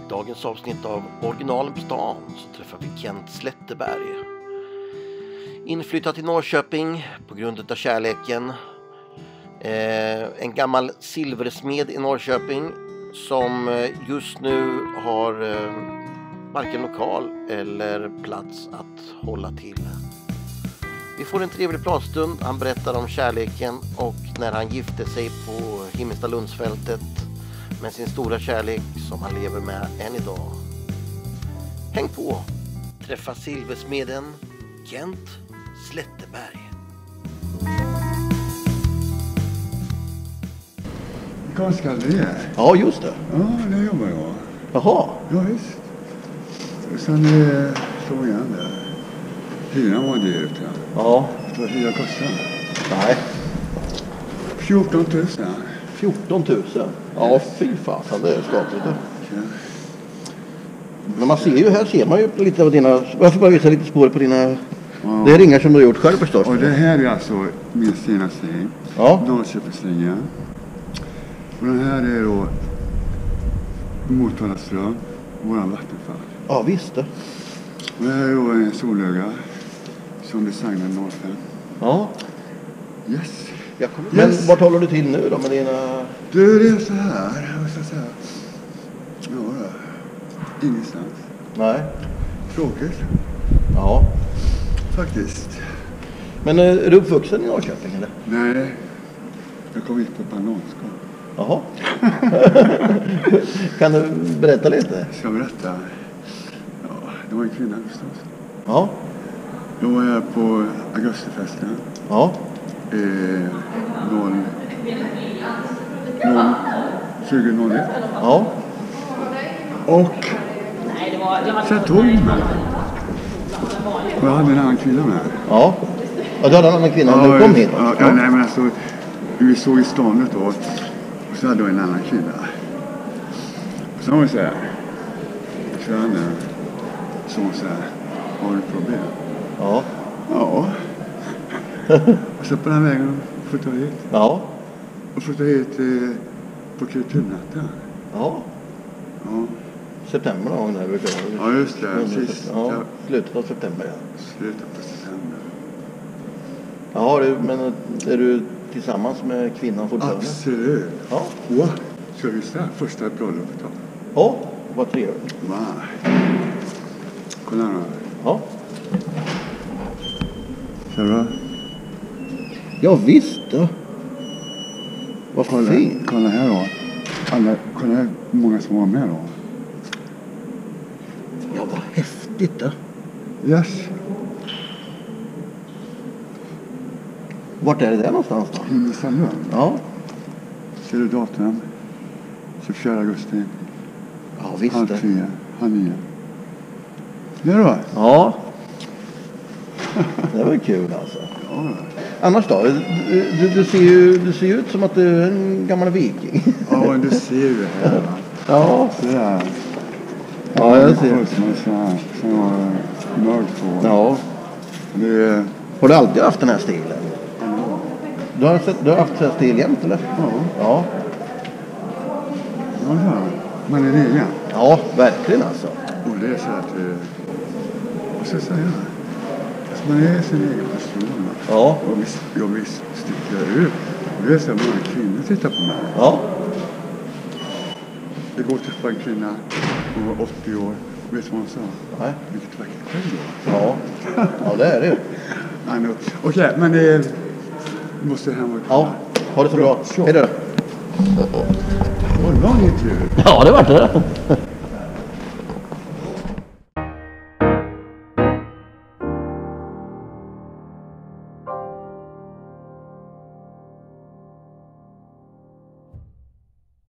dagens avsnitt av Originalen på stan så träffar vi Kent Sletteberg. Inflyttad till Norrköping på grund av kärleken. En gammal silversmed i Norrköping som just nu har varken lokal eller plats att hålla till. Vi får en trevlig pratstund. Han berättar om kärleken och när han gifte sig på Himmelstalundsfältet med sin stora kärlek som han lever med än idag. Häng på! Träffa silversmeden Kent Sletteberg. Konstgallerier? Ja, just det. Ja, det jobbar jag. Jaha. Ja, visst. Sen slår igen där. Hyran var dyr ute. Ja. Vad hyra kostar? Nej. 14 000. 14 000? Ja, fy fasen, det är skapligt. Men man ser ju, här ser man ju lite av dina, varför bara visa lite spår på dina, ja. Det är ringar som du har gjort själv förstås. Och det här är alltså min senaste ring. Ja. Norrköpingsringen. Och den här är då Motala ström, våran vattenfall. Ja, visst det. Och det här är då en solöga som designade Norrfällen. Ja. Yes. Men vart håller du till nu då med dina... Du, det är så här. Jag ska säga. Ja då. Ingenstans. Nej. Tråkigt. Ja. Faktiskt. Men är du uppvuxen i Norrköping eller? Nej. Jag kom hit på bananskap. Jaha. Kan du berätta lite? Ska jag berätta? Ja, det var en kvinna förstås. Ja. Då var jag på augustifesten. Ja. 2001. Ja. Och sen tog mig. Och jag hade en annan kvinna med. Ja. Ja, du hade en annan kvinna när du kom hit? Ja, nej men alltså, vi såg i stan då. Och så hade jag en annan kvinna. Och så var det så här. Kvällen. Så hon så här. Har du problem? Ja. Ja. Och så på den vägen flyttade jag hit. Ja. Och flyttade hit på kulturnatten. Ja. Ja. September någon gång där brukar det vara. Ja, just det. Sist, ja, slutet av september, ja. Slutet på september. Ja, men är du tillsammans med kvinnan fortfarande? Absolut. Ja. Wow. Ska vi se första bröllopet då? Ja, vad trevligt. Wow. Kolla då. Ja. Ser du? Ja, visst då. Vad fint. Kolla här då. Kolla här hur många som var med då. Ja, vad häftigt då. Yes. Vart är det där någonstans då? Himmelstalund. Ja. Ser du datum? 24 augusti. Ja, visst det. 8:30, 9:30. Det då? Ja. Det var kul alltså. Ja. Annars då? Du ser ju ut som att du är en gammal viking. Ja, men du ser ju det här. Ja. Så där. Ja, jag ser. Som var mörkt på. Ja. Det... Har du alltid haft den här stilen? Du har haft den här stil jämt, eller? Ja. Ja. Ja, ja. Man är egen. Ja, verkligen alltså. Och det är så att... Vad ska jag säga? Alltså, man är sin egen person. Ja. Och visst sticker jag ut. Och det är så att många kvinnor tittar på mig. Ja. Det går till en kvinna. Hon var 80 år. Vet du vad hon sa? Nej. Vilket vackert skägg då. Ja. Ja, det är det ju. Okej, men det måste hem och Ja, ha det så bra. Hej då. Det var en lång intervju. Ja, det var det.